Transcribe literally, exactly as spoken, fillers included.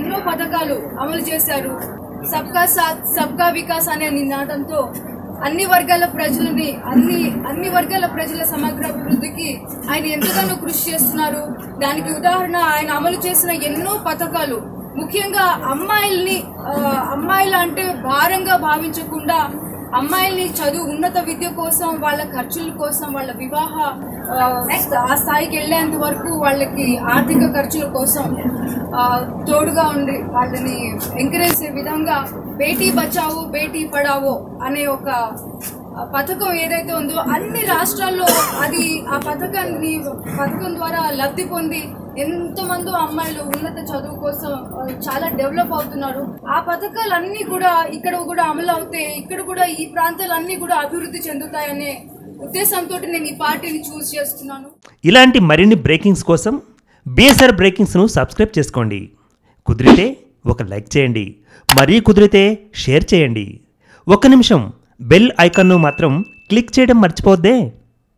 ఎన్నో పథకాలు అమలు చేశారు. సబ్కా సాత్ సబ్కా వికాస్ అనే నినాదంతో అన్ని వర్గాల ప్రజలని అన్ని అన్ని వర్గాల ప్రజల సమగ్ర అభివృద్ధికి ఆయన ఎంతగానో కృషి చేస్తున్నారు. దానికి ఉదాహరణ ఆయన అమలు చేసిన ఎన్నో పథకాలు. ముఖ్యంగా అమ్మాయిల్ని అమ్మాయిల అంటే భారంగా భావించకుండా అమ్మాయిల్ని చదువు ఉన్నత విద్య కోసం, వాళ్ళ ఖర్చుల కోసం, వాళ్ళ వివాహ ఆ స్థాయికి వెళ్లేంత వరకు వాళ్ళకి ఆర్థిక ఖర్చుల కోసం తోడుగా ఉండి వాళ్ళని ఎంకరేజ్ చేసే విధంగా బేటీ బచావో బేటీ పడావో అనే ఒక పథకం ఏదైతే ఉందో అన్ని రాష్ట్రాల్లో అది ఆ పథకాన్ని పథకం ద్వారా లబ్ధి పొంది ఎంతమందో అమ్మాయిలు ఉన్నత చదువు కోసం చాలా డెవలప్ అవుతున్నారు. ఆ పథకాలన్నీ కూడా ఇక్కడ కూడా అమలు అవుతే ఇక్కడ కూడా ఈ ప్రాంతాలన్నీ కూడా అభివృద్ధి చెందుతాయనే ఉద్దేశంతో నేను ఈ పార్టీని చూస్ చేస్తున్నాను. ఇలాంటి మరిన్ని బ్రేకింగ్స్ కోసం బీఎస్ఆర్ బ్రేకింగ్స్ను సబ్స్క్రైబ్ చేసుకోండి. కుదిరితే ఒక లైక్ చేయండి, మరీ కుదిరితే షేర్ చేయండి. ఒక్క నిమిషం బెల్ ఐకాన్ను మాత్రం క్లిక్ చేయడం మర్చిపోవద్దే.